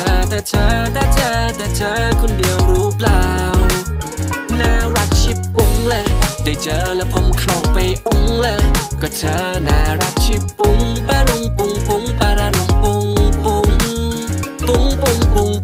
แต่เธอคนเดียวรู้เปล่าน่ารักชิบปุ้งเลยได้เจอแล้วผมคล่องไปอุ้งเลยก็เธอน่ารักชิบปุ้งปะรุงปุ้งปุ้งปะระรุงปุ้งปุ้งปุ้งปุ้งปุ้ง